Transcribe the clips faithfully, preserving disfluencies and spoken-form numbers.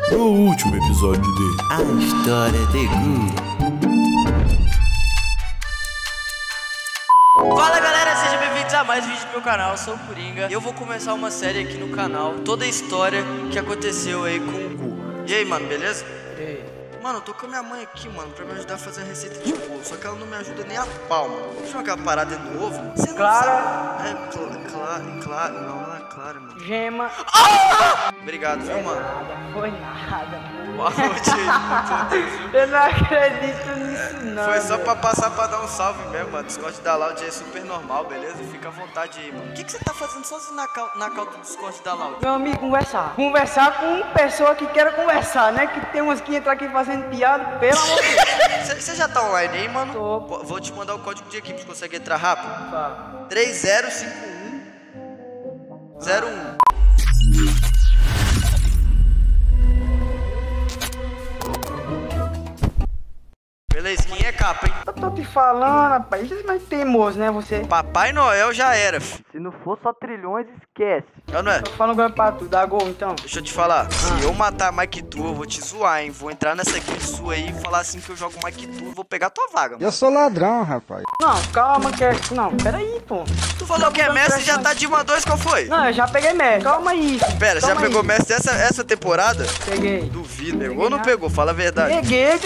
No último episódio de A História de Gu. Fala galera, sejam bem-vindos a mais um vídeo do meu canal, eu sou o Coringa. E eu vou começar uma série aqui no canal, toda a história que aconteceu aí com o Gu. E aí, mano, beleza? E aí? Mano, eu tô com a minha mãe aqui, mano, pra me ajudar a fazer a receita de bolo. Só que ela não me ajuda nem a pau, mano. Vamos jogar aquela parada de novo? Você não Clara. sabe. É, cl claro, claro, não, não é claro, mano. Gema. Ah! Obrigado, viu, mano? Nada, foi nada, mano. Boa noite aí, meu Deus. Eu não acredito nisso, não. Foi só meu. pra passar pra dar um salve mesmo, mano. Discord da Loud é super normal, beleza? Fica à vontade aí, mano. O que, que você tá fazendo sozinho na, cal na cal do Discord da Loud? Meu amigo, conversar. Conversar com pessoa que quer conversar, né? Que tem umas que entram aqui fazendo piada, pelo amor de Deus. Você já tá online aí, mano? Tô. Pô, vou te mandar o código de equipe, consegue entrar rápido? Fala. três zero cinco um zero um. Beleza, quem é capa, hein? Eu tô te falando, rapaz. Isso é mais teimoso, né, você? Papai Noel já era, fi. Se não for só trilhões, esquece. Já não é? Tô falando agora pra tu, dá gol, então. Deixa eu te falar, se eu matar mais que tu, eu vou te zoar, hein? Vou entrar nessa guild sua aí e falar assim que eu jogo mais que tu, vou pegar tua vaga, mano. Eu sou ladrão, rapaz. Não, calma, que é... Não, peraí, pô. Tu falou que é mestre e já tá de uma dois, qual foi? Não, eu já peguei mestre. Calma aí. Pera, já Calma pegou aí. mestre essa, essa temporada? Peguei. Duvido, pegou ou não pegou? Fala a verdade. Peguei.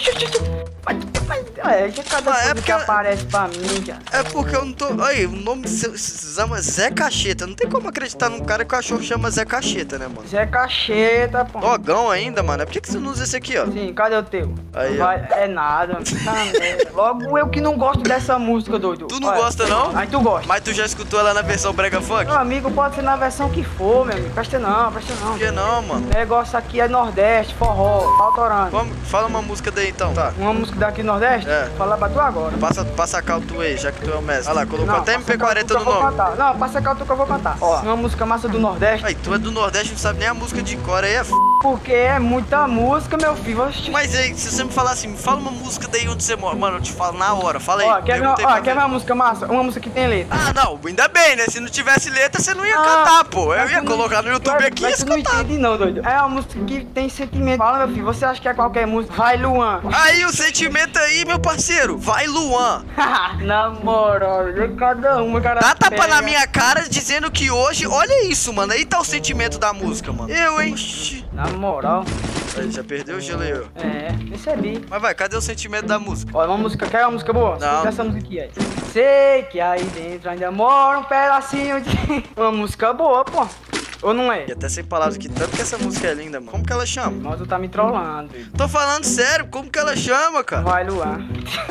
É, que cada Ah, é coisa porque- que aparece pra mim, cara. É porque eu não tô... Aí, o nome se se chama Zé Cacheta. Não tem como acreditar num cara que o cachorro chama Zé Cacheta, né, mano? Zé Cacheta, pô. Dogão ainda, mano. É por que que você não usa esse aqui, ó? Sim, cadê o teu? Aí, ó. Vai, é nada. Tá merda. Logo eu que não gosto dessa música, doido. Tu não Olha, gosta, não? Aí tu gosta. Mas tu já escutou ela na versão brega funk? Meu amigo, pode ser na versão que for, meu amigo. Presta não, presta não. Por que não, mano? O negócio aqui é Nordeste, forró, autorando. Vamos, fala uma música daí, então. Tá. Uma música daqui do Nordeste? É. Fala pra tu agora. Passa, passa a cal tu aí, já que tu é o mestre. Olha lá, colocou Não, até passa M P quarenta cá, no tu que eu vou nome. cantar. Não, passa cá tu que eu vou cantar. Ó, uma música massa do Nordeste. Aí, tu é do Nordeste, não sabe nem a música de cor, aí é f... Porque é muita música, meu filho. Oxi. Mas aí, se você me falar assim, me fala uma música daí onde você mora. Mano, eu te falo na hora, fala aí. Ó, quer ver, perguntei ó, pra quer ver. ver uma música massa? Uma música que tem letra. Ah, não, ainda bem, né? Se não tivesse letra, você não ia Ah, cantar, pô. Eu mas ia tu não- colocar no YouTube mas- aqui e ia mas tu não escutar. entende não, doido. É uma música que tem sentimento. Fala, meu filho, você acha que é qualquer música? Vai, Luan. Aí, o sentimento aí, meu parceiro. Vai, Luan. Na moral, de cada uma, cara. Dá tapa pega. na minha cara dizendo que hoje... Olha isso, mano. Aí tá o sentimento da música, mano. Eu, hein? Oxi. Na moral. Aí, já perdeu o gelo aí, ó. É, percebi. Mas vai, cadê o sentimento da música? Olha, uma música, quer uma música boa? Não. Escuta essa música aqui, aí. Sei que aí dentro ainda mora um pedacinho de... Uma música boa, pô. Ou não é? E até sem palavras que tanto que essa música é linda, mano. Como que ela chama? Mas tu tá me trollando, doido. Tô falando sério, como que ela chama, cara? Vai, Luan.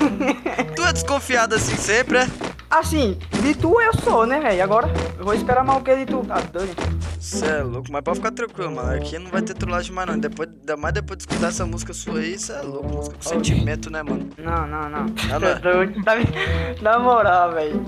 Tu é desconfiado assim sempre, é? Assim, de tu eu sou, né, velho? Agora eu vou esperar mais o que de tu. Tá doido? Cê é louco, mas pode ficar tranquilo, mano. Aqui não vai ter trollagem mais não. Depois, ainda mais depois de escutar essa música sua aí, cê é louco. Música com sentimento, né, mano? Não, não, não. Ah, não é? Tá doido? Tá me- Na moral, velho.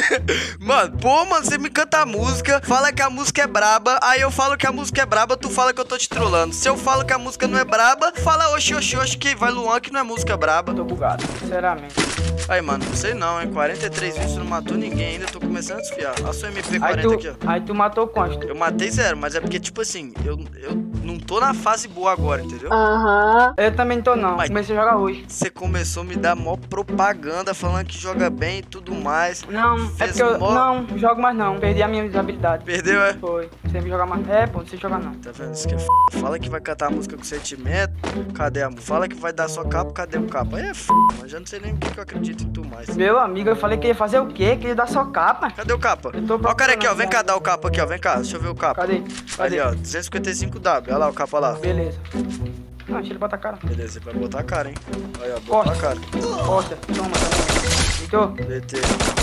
Mano, pô, mano, você me canta a música, fala que a música é braba, aí eu falo que a música é braba, tu fala que eu tô te trollando. Se eu falo que a música não é braba, fala oxi, oxi, oxi, que vai Luan que não é música braba. Tô bugado, sinceramente. Aí, mano, não sei não, hein? quarenta e três vídeos, não matou ninguém ainda, tô começando a desfiar. Olha só o M P Aí quarenta tu, aqui, ó. aí tu matou quanto? Eu matei zero, mas é porque, tipo assim, eu, eu não tô na fase boa agora, entendeu? Eu também tô não, Mas- comecei a jogar hoje. Você começou a me dar mó propaganda falando que joga bem e tudo mais. Não, é Fez porque eu mó- não jogo mais não. Perdi a minha habilidade. Perdeu, é? Foi. Sempre jogar mais. É, pô, não sei jogar não. Tá vendo? Isso que é f... Fala que vai cantar a música com sentimento, cadê a música? Fala que vai dar sua capa, cadê o capa? Aí é f... Mas já não sei nem o que, que eu acredito em tu mais. Meu amigo, eu falei que ia fazer o quê? Que ia dar só capa. Cadê o capa? Eu tô Ó o cara aqui, ó. procurando Vem aqui, cá ó. dar o capa aqui, ó. Vem cá, deixa eu ver o capa. Cadê? Cadê? Ali, ó. duzentos e cinquenta e cinco W. Olha lá o capa lá. Beleza. Não, deixa ele botar a cara. Beleza, ele vai botar a cara, hein? Aí, ó. Botou a Costa. cara. Costa, toma também. Heitor, Detei.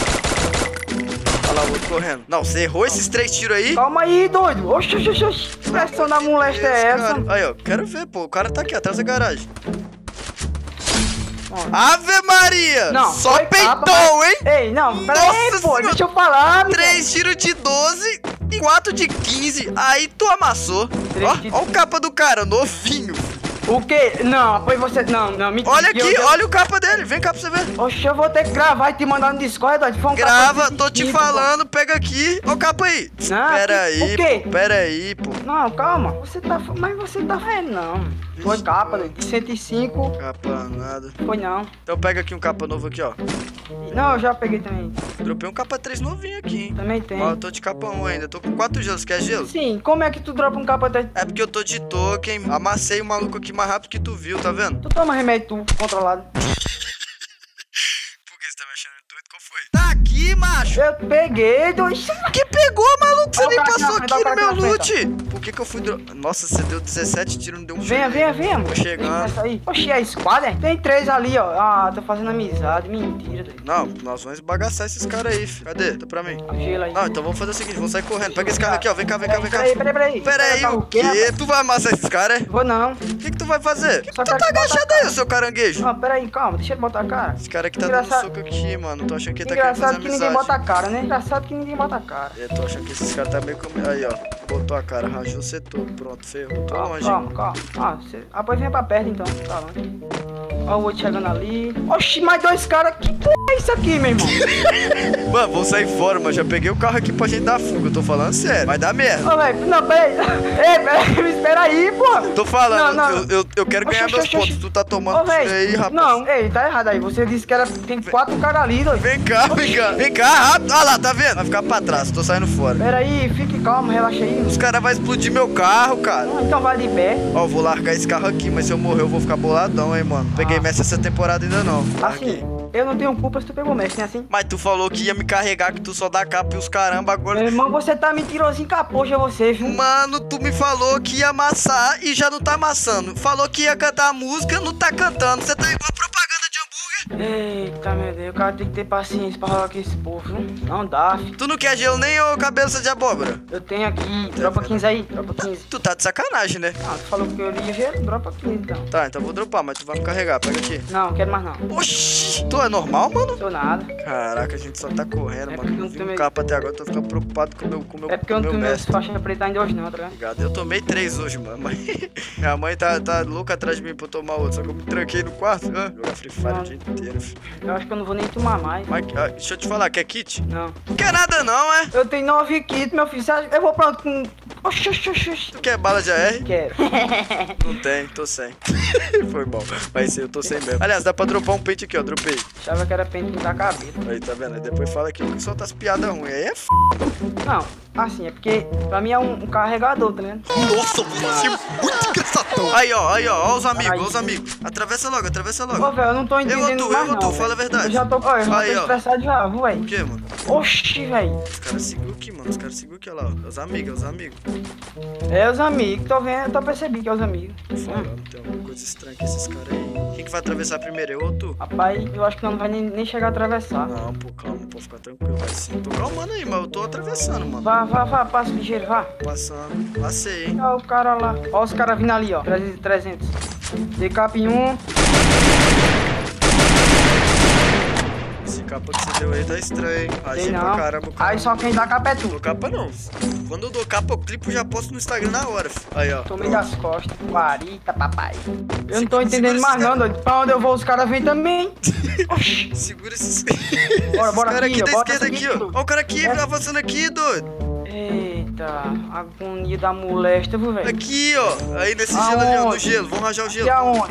Olha lá o outro correndo. Não, você errou esses três tiros aí? calma aí, doido. Oxi, oxi, oxi, oxi. Que pressão da molesta é Esse essa? cara. Aí, ó. Quero ver, pô. O cara tá aqui atrás da garagem. Ó. Ave Maria! Não, Só foi capa, peitou, mas- hein? Ei, não, peraí, Nossa pô, senhora. deixa eu falar. Miguel. Três tiros de doze e quatro de quinze. Aí tu amassou. Três Ó, de- ó o capa do cara, novinho. O quê? Não, pois você... Não, não, mentira. Olha aqui, eu... olha o capa dele. Vem cá pra você ver. Oxe, eu vou ter que gravar e te mandar no Discord, doido. Foi um Grava, capa tô te distinto, falando. Pega aqui. Ó o capa aí. Não, Pera que- aí, o quê? pô. Pera aí, pô. pô. Não, calma. Você tá... Mas você tá vendo, não. Foi capa, doido. De cento e cinco. Capa nada. Foi não. Então pega aqui um capa novo aqui, ó. Não, eu já peguei também. Dropei um capa três novinho aqui, hein. Também tem. Ó, eu tô de capa um ainda. Tô com quatro gelos. Quer gelo? Sim, como é que tu dropa um capa três? É porque eu tô de token. Amassei o maluco aqui mais rápido que tu viu, tá vendo? Tu toma remédio, tu, controlado. Por que você tá me achando doido? Qual foi? Tá aqui, macho! Eu peguei, dois. Que pegou, maluco? Você Dá o nem cara passou na frente, dá o aqui no cara meu na loot! Por que que eu fui... Dro... Nossa, você deu dezessete tiros, não deu um Venha, freio. venha, venha. Tô chegando. Essa aí. Oxi, é squad, é? Tem três ali, ó. Ah, tô fazendo amizade. Mentira, doido. Não, nós vamos esbagaçar esses caras aí, filho. Cadê? Tá pra mim. Ó, gelo aí. Não, então vamos fazer o seguinte, vamos sair correndo. Pega esse carro aqui, ó. Vem cá, vem cá, vem cá. Peraí, peraí, peraí. Pera aí, o quê? Tu vai amassar esses caras, é? Vou não. O que que tu vai fazer? Só Tu quero tá te botar agachado a aí, cara. seu caranguejo. Ó, peraí, calma. Deixa eu botar a cara. Esse cara aqui tá dando Engraçado. soco aqui, mano. Tô achando que ele tá querendo fazer Engraçado que ninguém amizade. bota a cara, né? Engraçado que ninguém bota a cara. Eu tô achando que esses caras tá meio como... Aí, ó. Botou a cara, rajou o setor. Pronto, ferrou. Tô Calma, longe. calma, calma. Ah, você... ah, pois vem pra perto então. Tá longe. Ó, o outro chegando ali. Oxi, mais dois caras. Que porra é isso aqui, meu irmão? Mano, vou sair fora, mano. Já peguei o carro aqui pra gente dar fuga. Eu tô falando sério. Vai dar merda. Ô, velho, não, peraí. Ei, peraí, me espera aí, porra. Tô falando, Não, não. Eu, eu, eu quero Oxi, ganhar oxi, meus oxi, pontos. oxi. Tu tá tomando Ô, isso velho. aí, rapaz. Não, ei, tá errado aí. Você disse que era... tem quatro caras ali, doido. Vem cá, vem cá. Vem cá, rápido. Olha lá, tá vendo? Vai ficar pra trás. Tô saindo fora. Pera aí, fique calmo, relaxa aí. Os caras vão explodir meu carro, cara. Ah, então vai de pé. Ó, eu vou largar esse carro aqui, mas se eu morrer eu vou ficar boladão, hein, mano. Peguei Ah. mestre essa temporada ainda não. Larguei. Assim, eu não tenho culpa se tu pegou mestre, né assim? Mas tu falou que ia me carregar, que tu só dá capa e os caramba agora. Meu irmão, você tá mentirosinho com a poxa, você, viu? Mano, tu me falou que ia amassar e já não tá amassando. Falou que ia cantar música, não tá cantando. Você tá igual propaganda de hambúrguer. Eita, meu Deus, o cara tem que ter paciência pra falar com esse povo, viu? Não dá, filho. Tu não quer gelo nem ô cabeça de abóbora? Eu tenho aqui, dropa quinze aí, dropa quinze. Tu tá de sacanagem, né? Ah, tu falou que eu ia gelo, dropa quinze então. Tá, então eu vou dropar, mas tu vai me carregar. Pega aqui. Não, quero mais não. Oxi, tu é normal, mano? Sou nada. Caraca, a gente só tá correndo, É mano. porque eu Não não vi tomei- um capa até agora, tô ficando preocupado com o meu, com o meu, É porque eu com não o meu tenho meus mestre. faixa preta ainda hoje não, tá ligado? Obrigado. Eu tomei três hoje, mano. Mas minha mãe tá, tá louca atrás de mim pra eu tomar outro. Só que eu me tranquei no quarto. Ah, jogar Free Fire Não. o dia inteiro, filho. Eu acho que eu não vou nem tomar mais. Mas, ah, deixa eu te falar, quer kit? Não. Não quer nada não, é? Eu tenho nove kits, meu filho. Você acha- Eu vou pronto com... Oxi, oxi, oxi, oxi. Tu quer bala de A R? Quero. Não tem, tô sem. Foi bom. Mas sim, eu tô sem mesmo. Aliás, dá pra dropar um pente aqui, ó. Dropei. Achava que era pente pintar a cabeça. Aí, tá vendo? Aí depois fala que eu solto as piadas ruins. Aí é f... Não, assim, é porque pra mim é um, um carregador, tá ligado? Nossa, você é muito engraçadão. Aí, ó, aí, ó. Ó os amigos, Aí. ó os amigos. Atravessa logo, atravessa Ô, logo. velho, eu não tô Eu ou entendendo tu, mais eu ou não, tu, fala a velho. verdade. Eu já tô, ó, eu já Aí, tô ó. estressado já, viu, O velho? que, mano? Oxi, velho. Os caras seguiu aqui, mano. Os caras seguiu aqui, olha lá. Ó. Os amigos, os amigos. É os amigos, tô vendo, eu tô percebendo que é os amigos. Tô falando, tem alguma coisa estranha com esses caras aí. Quem que vai atravessar primeiro, eu ou tu? Rapaz, eu acho que não vai nem, nem chegar a atravessar. Não, pô, calma, pô, fica tranquilo, vai sim. Tô calmando aí, mas eu tô atravessando, mano. Vá, vá, vá, passa ligeiro, vá. Passando. Passei, hein? Ó o cara lá. Ó os caras vindo ali, ó. trezentos, trezentos. Decap em um. Esse capa que você deu aí tá estranho, hein? Tem Agir pra não. caramba o cara. Aí só quem dá capa é Dou tu. capa não. Quando eu dou capa, eu clipo e já posto no Instagram na hora, filho. Aí, ó. Tomei pronto. das costas. Guarita, papai. Eu não tô Segura entendendo esse mais cara. não, doido. Pra onde eu vou, os caras vêm também. Oxi. Segura esses. Bora, bora Esse cara aqui, aqui da bota esquerda essa aqui, aqui, ó. doido. Ó o cara aqui, É. avançando aqui, doido. Eita, agonia da molesta, viu, velho? Aqui, ó. Aí nesse gelo ali, ó. No Aonde? gelo. Vamos rajar o E gelo. aonde?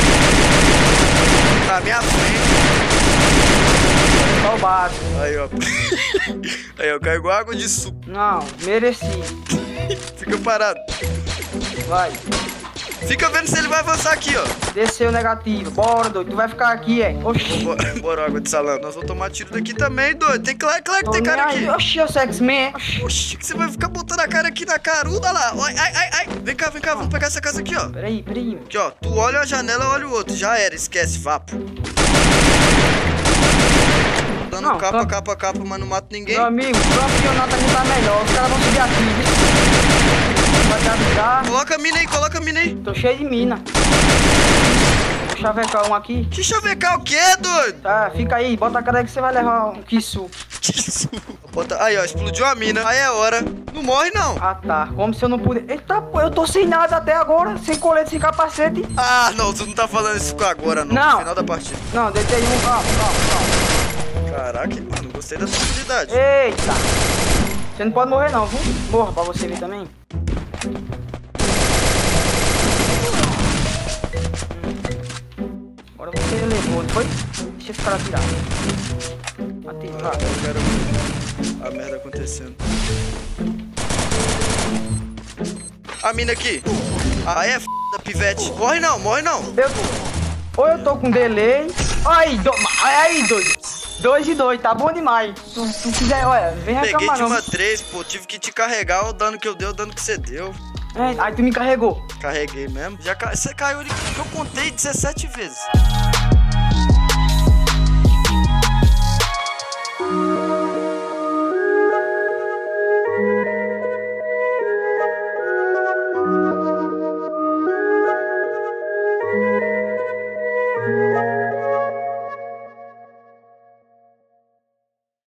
Na minha frente. Só o básico. Aí, ó. Aí, ó. Caiu igual água de suco. Não, mereci. Fica parado. Vai. Fica vendo se ele vai avançar aqui, ó. Desceu negativo. Bora, doido. Tu vai ficar aqui, é. Oxi. Bora, bora, água de salão. Nós vamos tomar tiro daqui também, doido. Tem claro, claro que Tô tem nem cara aí. aqui. Oxi, o X-Men. Oxi. Oxi, que você vai ficar botando a cara aqui na caruda lá. Ai, ai, ai, ai. Vem cá, vem cá. Vamos pegar essa casa aqui, ó. Peraí, peraí. Aqui, ó. Tu olha a janela, eu olho o outro. Já era, esquece, vapo. Dando Não, capa, camp- capa, capa, mas não mato ninguém. Meu amigo, o campeonato aqui tá melhor. Os caras vão subir aqui, viu? Vai te avisar. Coloca a mina aí, coloca a mina aí. Tô cheio de mina. Vou chavecar um aqui. Que chavecar o quê, doido? Tá, fica aí. Bota a cara aí que você vai levar um kisu. Que isso? Bota... Aí, ó, explodiu a mina. Aí é hora. Não morre, não. Ah, tá. Como se eu não pudesse... Eita, pô, eu tô sem nada até agora. Sem colete, sem capacete. Ah, não, tu não tá falando isso agora, não. Não. No final da partida. Não, deitei um. Calma, calma, calma. Caraca, mano, gostei dessa habilidade. Eita. Você não pode morrer, não, viu? Morra pra você ver também. Agora você levou, não foi? Deixa esse cara atirar. Atirar. Ah, eu quero ver a merda acontecendo. A mina aqui. Ah, é f da pivete. Morre não, morre não. Eu tô... Ou eu tô com delay. Aí, do... aí, doido. Dois e dois, tá bom demais. Se tu quiser, olha, vem Peguei reclamar de não. uma três, pô. Tive que te carregar o dano que eu dei, o dano que você deu. É, aí tu me carregou. Carreguei mesmo. Já ca... Você caiu ali que eu contei dezessete vezes.